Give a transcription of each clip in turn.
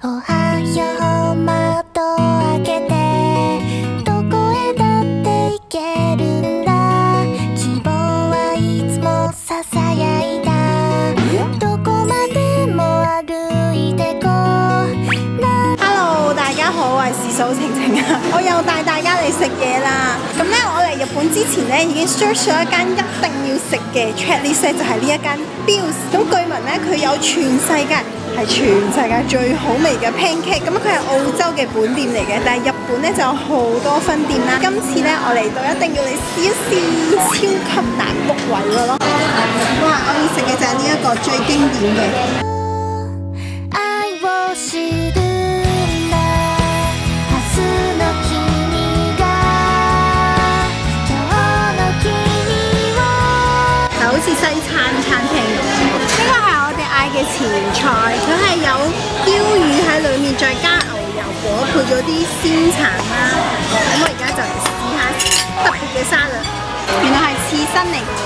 おはよう窓開けてどこへだって行けるんだ希望はいつもささやいたどこまでも歩いてこう Hello， 大家好，我係事數晴晴啊！我又帶大家嚟食嘢啦。咁咧，我嚟日本之前咧已經 search 咗一間一定要食嘅 checklist 就係呢一間 Bills。咁據聞咧，佢有全世界最好味嘅 pancake。咁佢係澳洲嘅本店嚟嘅，但係日本咧就有好多分店啦。今次咧，我嚟到一定要嚟試一試超級難 book 位嘅咯。哇！我要食嘅就係呢一個最經典嘅。 好似西餐廳咁，呢個係我哋嗌嘅前菜，佢係有鯛魚喺裏面，再加牛油果，配咗啲鮮橙啦。咁我而家就嚟試下特別嘅沙律，原來係刺身嚟嘅，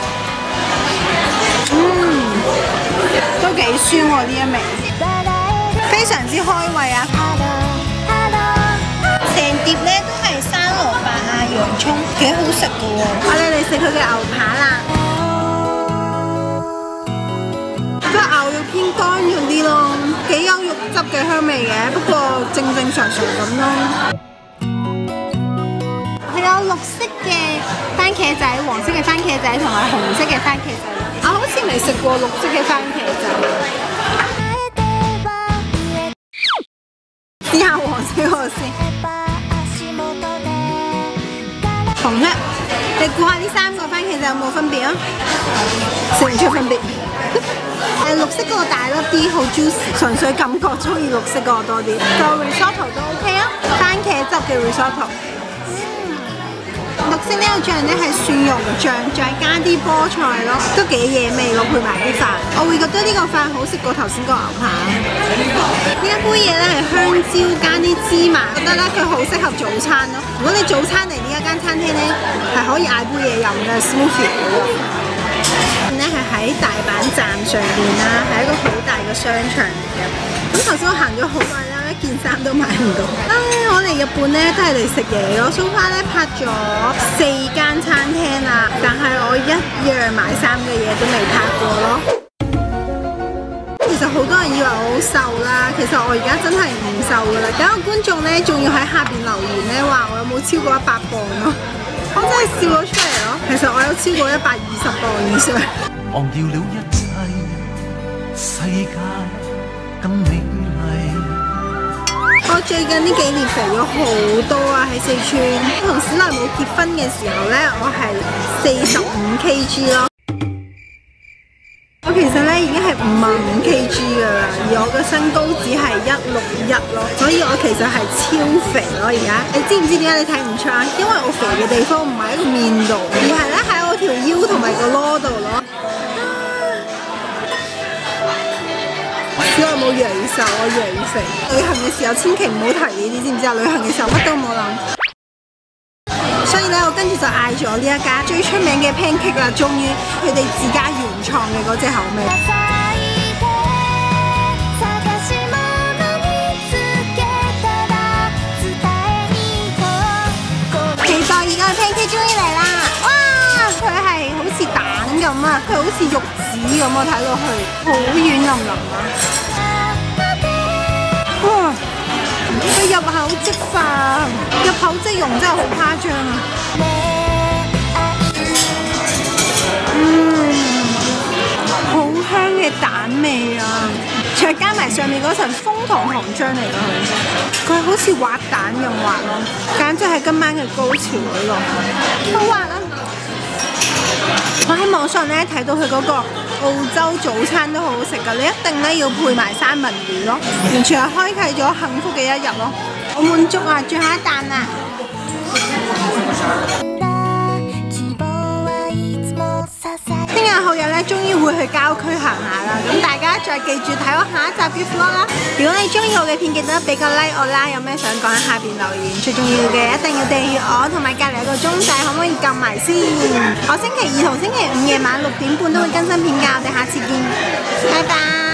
都幾酸喎呢一味，非常之開胃啊！成碟咧都係生蘿蔔啊、洋葱，幾好食嘅喎。我哋嚟食佢嘅牛扒啦。 個牛肉偏乾咗啲咯，幾有肉汁嘅香味嘅，不過正常咁咯。佢有綠色嘅番茄仔、黃色嘅番茄仔同埋紅色嘅番茄仔。我好似未食過綠色嘅番茄仔。試下黃色嗰個先。紅色，你估下呢3個番茄仔有冇分別啊？食唔出分別。 綠色嗰個大粒啲，好 juicy， 純粹感覺中意綠色嗰個多啲。個 risotto 都 OK 啊，番茄汁嘅 risotto。綠色呢個醬咧係蒜蓉醬，再加啲菠菜咯，都幾惹味咯，配埋啲飯。我會覺得呢個飯好食過頭先個牛扒。呢一杯嘢咧係香蕉加啲芝麻，覺得咧佢好適合早餐咯。如果你早餐嚟呢一間餐廳咧，係可以嗌杯嘢飲嘅 smoothie 嘅喎。 咧係喺大阪站上邊啦，係一個好大嘅商場嚟嘅。咁頭先我行咗好耐啦，一件衫都買唔到。我嚟日本咧都係嚟食嘢咯。so far 咧拍咗4間餐廳啦，但係我一樣買衫嘅嘢都未拍過咯。其實好多人以為我好瘦啦，其實我而家真係唔瘦噶啦。有個觀眾咧仲要喺下邊留言咧話我有冇超過100磅咯。 我真係笑咗出嚟咯，其實我有超過120磅以上。忘掉了一切，世界更美麗。我最近呢幾年肥咗好多啊，喺四川。同小麗冇結婚嘅時候咧，我係45 kg 咯。我其實咧已經係55 kg 噶啦，而我嘅身高只係161咯，所以我其實係超肥咯而家。你知唔知點解你睇唔出啊？因為我肥嘅地方唔係喺個面度，而係咧喺我條腰同埋個籮度咯。小愛冇陽壽，我陽肥。旅行嘅時候千祈唔好提呢啲，知唔知啊？旅行嘅時候乜都冇諗。 所以咧，我跟住就嗌咗呢一家最出名嘅 pancake 啦，終於佢哋自家原創嘅嗰隻口味。期待而家嘅 pancake 終於嚟啦！哇，佢係好似蛋咁啊，佢好似玉子咁啊，睇落去好軟腍腍啊！哇！ 佢入口即化，入口即溶，真係好誇張啊！好香嘅蛋味啊！再加埋上面嗰層楓糖糖漿嚟㗎，佢好似滑蛋咁滑咯，簡直係今晚嘅高潮嗰個，好滑啊！我喺網上咧睇到佢嗰個澳洲早餐都好好食㗎，你一定咧要配埋三文魚咯，完全係開啟咗幸福嘅一日咯！好滿足啊！最後一啖啦！聽日後日咧，終於會去郊區行下啦。咁大家再記住睇我下一集嘅 vlog 啦。如果你中意我嘅片，記得俾個 like 我啦。有咩想講喺下邊留言。最重要嘅一定要訂閱我，同埋隔離有個鐘仔，可唔可以撳埋先？我星期2同星期5夜晚6點半都會更新片㗎。我哋下次見，拜拜。